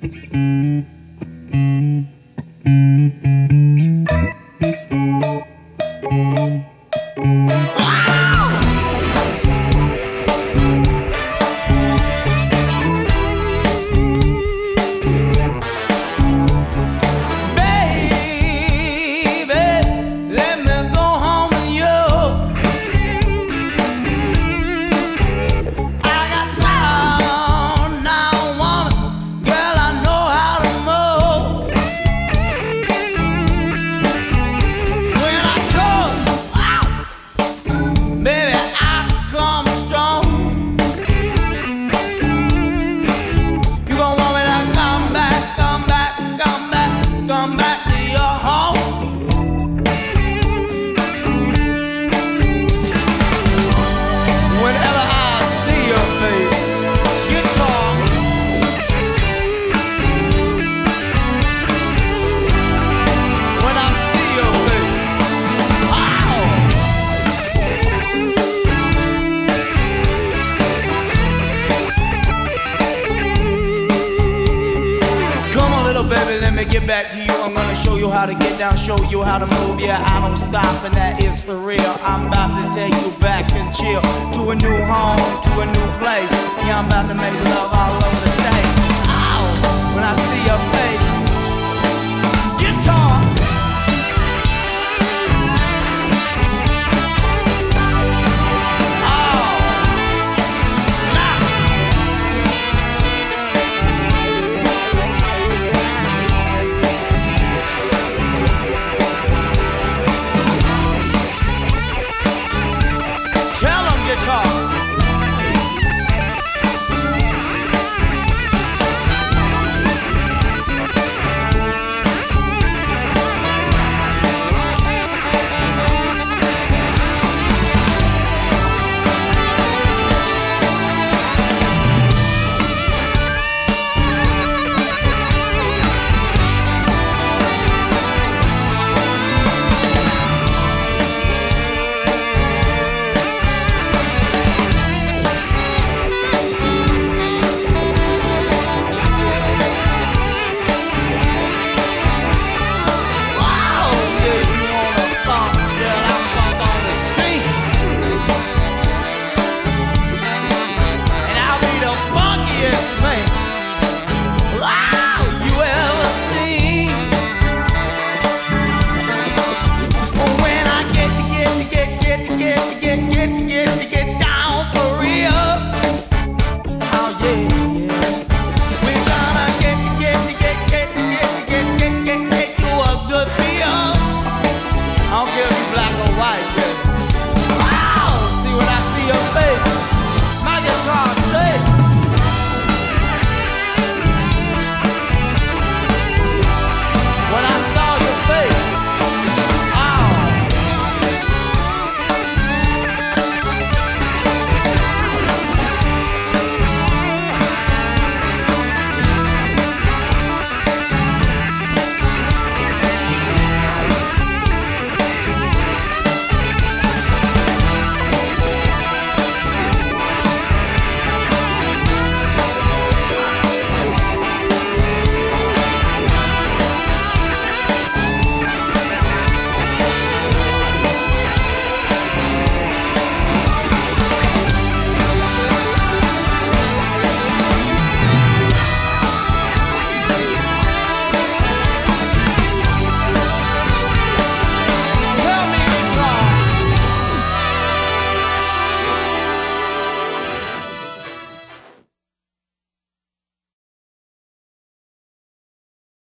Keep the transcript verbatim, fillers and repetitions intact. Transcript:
Baby, let me get back to you. I'm gonna show you how to get down, show you how to move. Yeah, I don't stop, and that is for real. I'm about to take you back and chill to a new home, to a new place. Yeah, I'm about to make love all over the state.